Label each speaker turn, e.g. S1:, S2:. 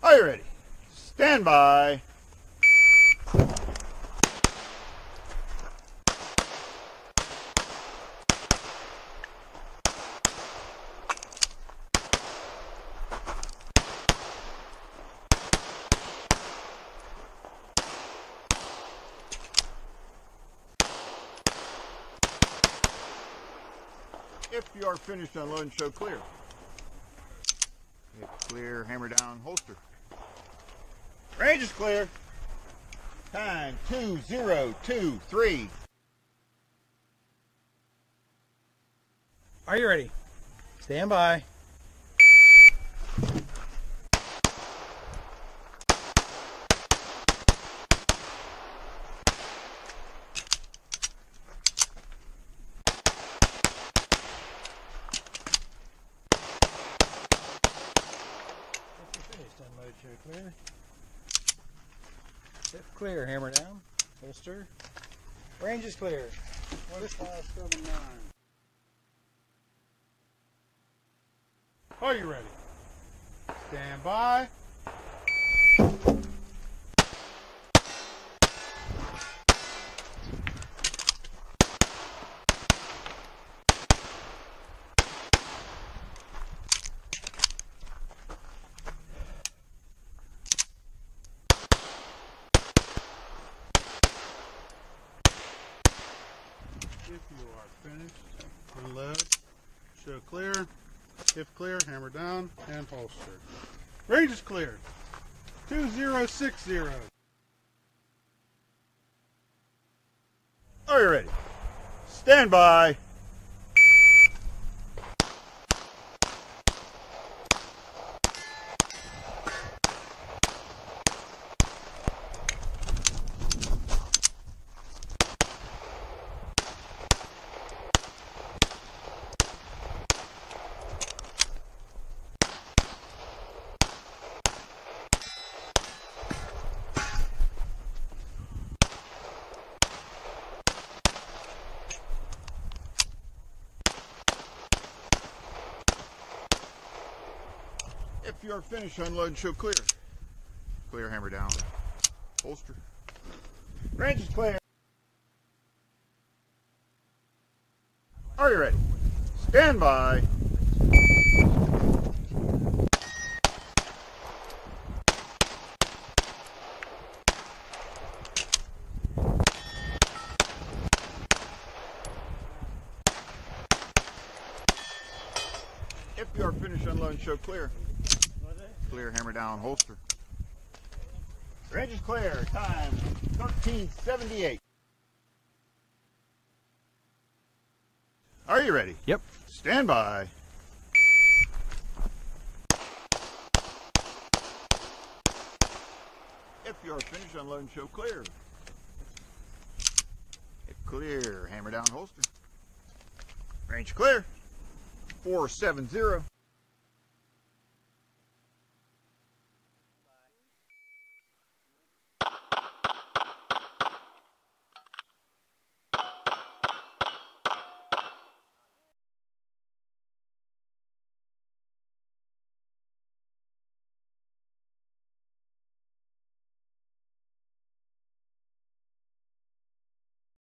S1: Are you ready? Stand by. If you are finished, unload and show clear. Hit clear, hammer down, holster. Range is clear. Time 2023.
S2: Are you ready? Stand by. Finished. Unload, show clear. Hit clear, hammer down, holster. Range is clear.
S3: 1579.
S4: Are you ready? Stand by. If you are finished, unload, show clear, if clear, hammer down, and holster. Range is clear. 2060.
S1: Are you ready? Stand by. If you are finished, unload and show clear. Clear, hammer down, holster. Range is clear. Are you ready? Stand by. If you are finished, unload and show clear. Clear, hammer down, holster. Range is clear. Time 1378. Are you ready?
S2: Yep.
S1: Stand by. If you are finished, unload and show clear. Hit clear, hammer down, holster. Range clear. 470.